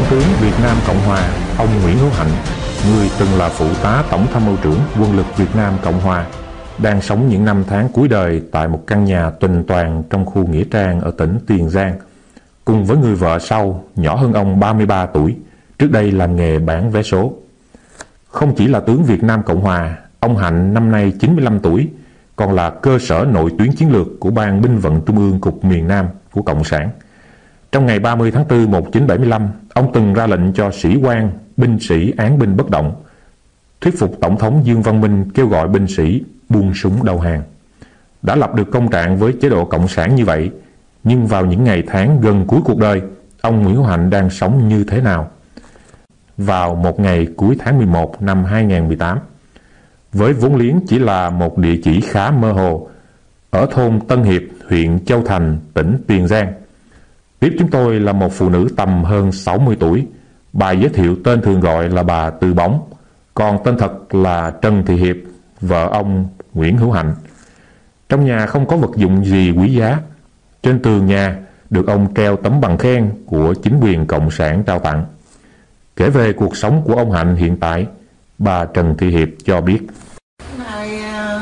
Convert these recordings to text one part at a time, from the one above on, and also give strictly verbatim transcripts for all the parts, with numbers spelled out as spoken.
tướng Việt Nam Cộng Hòa, ông Nguyễn Hữu Hạnh, người từng là phụ tá Tổng tham mưu trưởng Quân lực Việt Nam Cộng Hòa, đang sống những năm tháng cuối đời tại một căn nhà tuần toàn trong khu nghĩa trang ở tỉnh Tiền Giang, cùng với người vợ sau nhỏ hơn ông ba mươi ba tuổi, trước đây làm nghề bán vé số. Không chỉ là tướng Việt Nam Cộng Hòa, ông Hạnh năm nay chín mươi lăm tuổi, còn là cơ sở nội tuyến chiến lược của Ban Binh vận Trung ương Cục miền Nam của Cộng sản. Trong ngày ba mươi tháng tư năm một nghìn chín trăm bảy mươi lăm, ông từng ra lệnh cho sĩ quan, binh sĩ án binh bất động, thuyết phục Tổng thống Dương Văn Minh kêu gọi binh sĩ buông súng đầu hàng. Đã lập được công trạng với chế độ Cộng sản như vậy, nhưng vào những ngày tháng gần cuối cuộc đời, ông Nguyễn Hữu Hạnh đang sống như thế nào? Vào một ngày cuối tháng mười một năm hai nghìn không trăm mười tám, với vốn liếng chỉ là một địa chỉ khá mơ hồ, ở thôn Tân Hiệp, huyện Châu Thành, tỉnh Tiền Giang, tiếp chúng tôi là một phụ nữ tầm hơn sáu mươi tuổi. Bà giới thiệu tên thường gọi là bà Từ Bóng, còn tên thật là Trần Thị Hiệp, vợ ông Nguyễn Hữu Hạnh. Trong nhà không có vật dụng gì quý giá. Trên tường nhà được ông treo tấm bằng khen của chính quyền Cộng sản trao tặng. Kể về cuộc sống của ông Hạnh hiện tại, bà Trần Thị Hiệp cho biết. Nay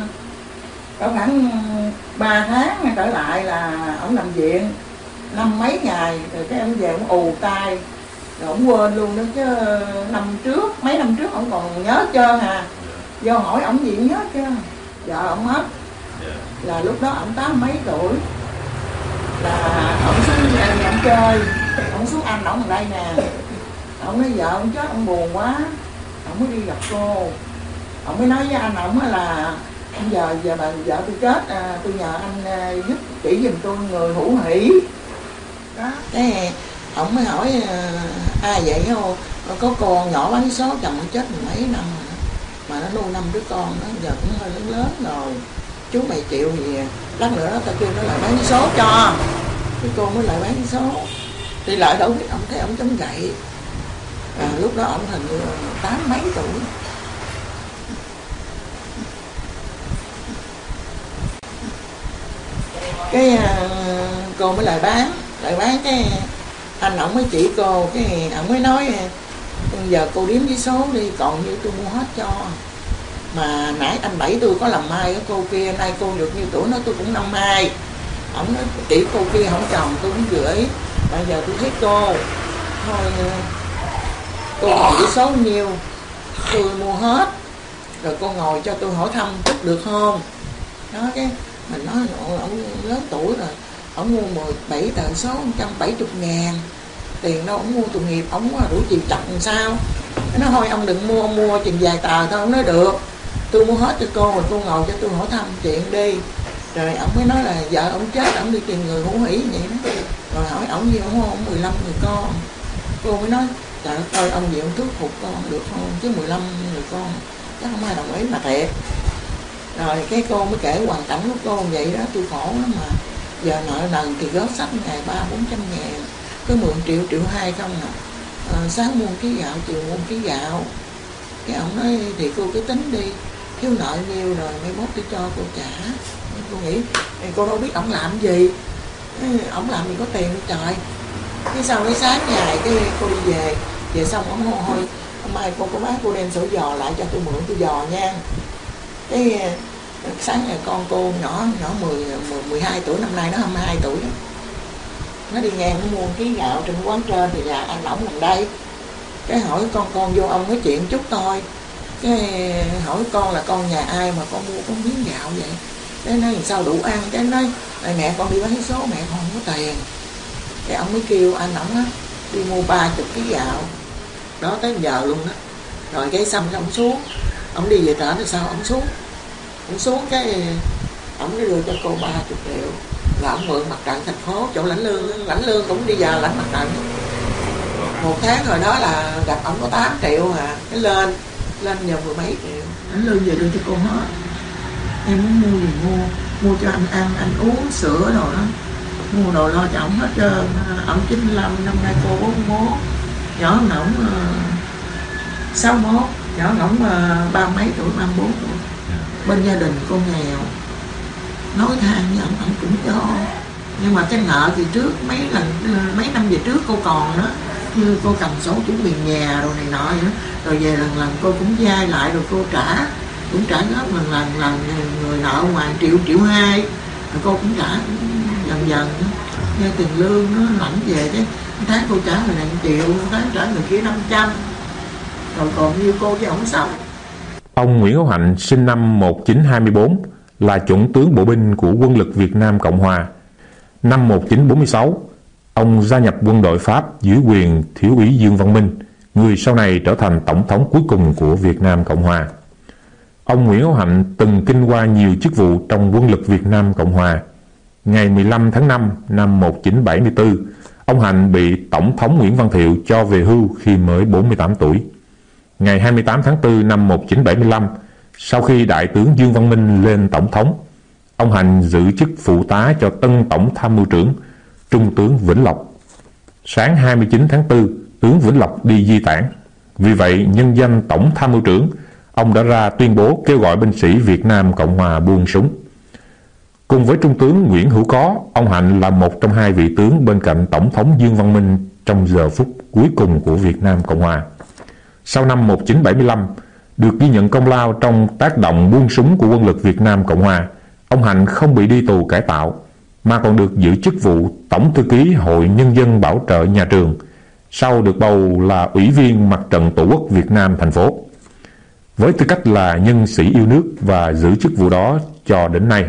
có khoảng ba tháng trở lại là ông nằm viện năm mấy ngày, rồi cái ông về ông ù tay, rồi ông quên luôn đó chứ. Năm trước, mấy năm trước ông còn nhớ trơn à. Vô hỏi ông gì nhớ chứ. Vợ ông mất là lúc đó ông tám mấy tuổi, là ông xuống nhà ông chơi, ông xuống Anh ông ở đây nè. Ông nói vợ ông chết ông buồn quá, ông mới đi gặp cô. Ông mới nói với anh ông là giờ giờ bà vợ tôi chết, à, tôi nhờ anh giúp chỉ giùm tôi người hữu hỷ đó. Cái ông mới hỏi ai vậy không, có con nhỏ bán số chồng nó chết mười mấy năm rồi, mà nó nuôi năm đứa con, nó giờ cũng hơi lớn lớn rồi, chú mày chịu thì lát nữa đó tao kêu nó lại bán số cho. Cái cô mới lại bán số, thì lại đâu biết ông thấy ông chống gậy. À, lúc đó ông hình như tám mấy tuổi. Cái uh, cô mới lại bán, lại bán cái anh ổng mới chỉ cô, cái ổng mới nói giờ cô đếm với số đi, còn như tôi mua hết cho. Mà nãy anh Bảy tôi có làm mai ở cô kia, nay cô được nhiêu tuổi, nó tôi cũng năm mai. Ổng nói chỉ cô kia không chồng tôi cũng gửi, bây giờ tôi thấy cô thôi, cô chỉ số nhiêu tôi mua hết, rồi cô ngồi cho tôi hỏi thăm chút được không. Đó, cái mình nói ông lớn tuổi rồi, ông mua mười bảy tờ số một trăm bảy mươi ngàn, tiền đâu ông mua tội nghiệp, ông đủ chiều chặt làm sao. Nó thôi ông đừng mua, ông mua chừng vài tờ thôi. Ông nói được, tôi mua hết cho cô, rồi cô ngồi cho tôi hỏi thăm chuyện đi. Rồi ông mới nói là vợ ông chết, ông đi tìm người hữu hỷ vậy đó. Rồi hỏi ông gì, ông ông mười lăm người con. Cô mới nói trời ơi, ông gì ông thuyết phục con được không, chứ mười lăm người con chắc không ai đồng ý mà thiệt. Rồi cái cô mới kể hoàn cảnh của cô vậy đó, tôi khổ lắm mà giờ nợ nần thì góp sách ngày ba bốn trăm ngàn, cứ mượn triệu triệu hai không à. À, sáng mua ký gạo, chiều mua ký gạo. Cái ông nói thì cô cứ tính đi, thiếu nợ nhiêu rồi mai mốt tôi cho cô trả. Cô nghĩ cô đâu biết ổng làm gì, ổng làm gì có tiền đâu trời. Cái sau cái sáng ngày cái cô đi về, về xong ổng hô thôi hôm mai cô có bác cô đem sổ giò lại cho tôi mượn tôi giò nha. Cái sáng ngày con cô nhỏ nhỏ mười, mười, mười hai tuổi, năm nay nó hai mươi hai tuổi đó. Nó đi ngang nó mua ký gạo trên quán trên thì là anh ổng gần đây. Cái hỏi con con vô ông nói chuyện chút thôi. Cái hỏi con là con nhà ai mà con mua có miếng gạo vậy. Cái nói sao đủ ăn, cái nói này mẹ con đi bán số, mẹ con không có tiền. Cái ông mới kêu anh ổng á đi mua ba chục ký gạo đó tới giờ luôn đó. Rồi cái xong cái ông xuống, ông đi về trển thì sao ông xuống, ông xuống cái ông mới đưa cho cô ba chục triệu là ông mượn mặt trận thành phố chỗ lãnh lương, lãnh lương cũng đi giờ lãnh mặt trận. Một tháng rồi đó là gặp ông có tám triệu à, cái lên lên nhờ mười mấy triệu. Lãnh lương về đưa cho cô hết, em muốn mua gì mua, mua cho anh ăn, anh uống sữa rồi đó, mua đồ lo cho ổng hết trơn. Ổng chín mươi lăm, năm nay cô bốn mươi mốt, nhỏ ổng sáu mươi mốt, nhỏ ổng ba mấy tuổi, ba mươi bốn tuổi. Bên gia đình cô nghèo, nói than với ổng, ổng cũng cho. Nhưng mà cái nợ thì trước mấy lần, mấy năm về trước cô còn đó, như cô cầm số chuẩn bị nhà rồi này nọ vậy đó. Rồi về lần lần cô cũng vay lại rồi cô trả, cũng trả góp lần lần lần người nợ ngoài triệu triệu hai rồi cô cũng trả dần dần, nghe tiền lương nó lãnh về chứ tháng cô trả người này một triệu, tháng trả người kia năm trăm, rồi còn như cô với ổng sống. Ông Nguyễn Hữu Hạnh sinh năm một nghìn chín trăm hai mươi tư, là chuẩn tướng bộ binh của quân lực Việt Nam Cộng Hòa. Năm một nghìn chín trăm bốn mươi sáu, ông gia nhập quân đội Pháp dưới quyền thiếu úy Dương Văn Minh, người sau này trở thành tổng thống cuối cùng của Việt Nam Cộng Hòa. Ông Nguyễn Hữu Hạnh từng kinh qua nhiều chức vụ trong quân lực Việt Nam Cộng Hòa. Ngày mười lăm tháng năm năm một nghìn chín trăm bảy mươi tư, ông Hạnh bị Tổng thống Nguyễn Văn Thiệu cho về hưu khi mới bốn mươi tám tuổi. Ngày hai mươi tám tháng tư năm một nghìn chín trăm bảy mươi lăm, sau khi Đại tướng Dương Văn Minh lên tổng thống, ông Hạnh giữ chức phụ tá cho tân tổng tham mưu trưởng Trung tướng Vĩnh Lộc. Sáng hai mươi chín tháng tư, tướng Vĩnh Lộc đi di tản. Vì vậy, nhân danh tổng tham mưu trưởng, ông đã ra tuyên bố kêu gọi binh sĩ Việt Nam Cộng Hòa buông súng. Cùng với Trung tướng Nguyễn Hữu Có, ông Hạnh là một trong hai vị tướng bên cạnh Tổng thống Dương Văn Minh trong giờ phút cuối cùng của Việt Nam Cộng Hòa. Sau năm một nghìn chín trăm bảy mươi lăm, được ghi nhận công lao trong tác động buông súng của quân lực Việt Nam Cộng Hòa, ông Hạnh không bị đi tù cải tạo, mà còn được giữ chức vụ Tổng thư ký Hội Nhân dân Bảo trợ Nhà trường, sau được bầu là Ủy viên Mặt trận Tổ quốc Việt Nam thành phố. Với tư cách là nhân sĩ yêu nước và giữ chức vụ đó cho đến nay.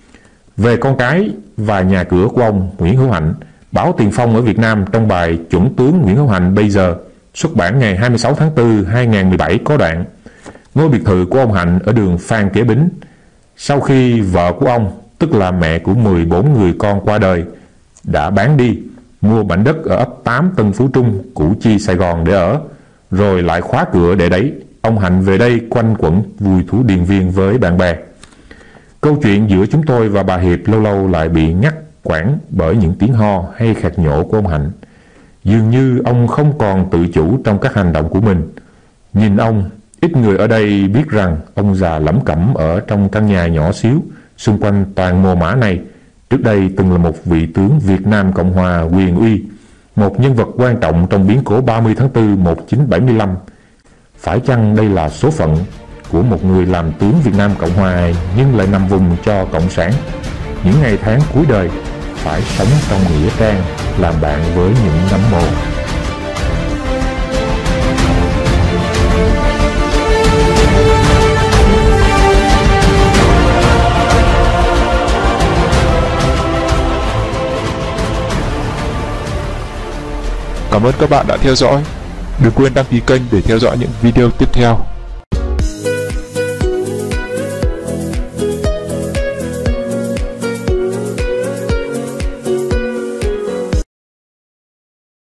Về con cái và nhà cửa của ông Nguyễn Hữu Hạnh, báo Tiền Phong ở Việt Nam trong bài Chuẩn tướng Nguyễn Hữu Hạnh bây giờ, xuất bản ngày hai mươi sáu tháng tư năm hai nghìn không trăm mười bảy có đoạn: ngôi biệt thự của ông Hạnh ở đường Phan Kế Bính, sau khi vợ của ông, tức là mẹ của mười bốn người con qua đời, đã bán đi, mua mảnh đất ở ấp tám Tân Phú Trung, Củ Chi, Sài Gòn để ở, rồi lại khóa cửa để đấy. Ông Hạnh về đây quanh quẩn vui thú điền viên với bạn bè. Câu chuyện giữa chúng tôi và bà Hiệp lâu lâu lại bị ngắt quãng bởi những tiếng ho hay khạc nhổ của ông Hạnh. Dường như ông không còn tự chủ trong các hành động của mình. Nhìn ông, ít người ở đây biết rằng ông già lẩm cẩm ở trong căn nhà nhỏ xíu, xung quanh toàn mồ mã này, trước đây từng là một vị tướng Việt Nam Cộng Hòa quyền uy, một nhân vật quan trọng trong biến cố ba mươi tháng tư năm một nghìn chín trăm bảy mươi lăm. Phải chăng đây là số phận của một người làm tướng Việt Nam Cộng Hòa nhưng lại nằm vùng cho Cộng sản, những ngày tháng cuối đời phải sống trong nghĩa trang, làm bạn với những nấm mồ. Cảm ơn các bạn đã theo dõi. Đừng quên đăng ký kênh để theo dõi những video tiếp theo.